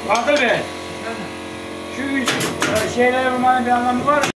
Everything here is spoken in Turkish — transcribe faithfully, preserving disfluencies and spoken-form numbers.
Katlı Bey. Şu üç şeyler olmanın bir anlamı var mı?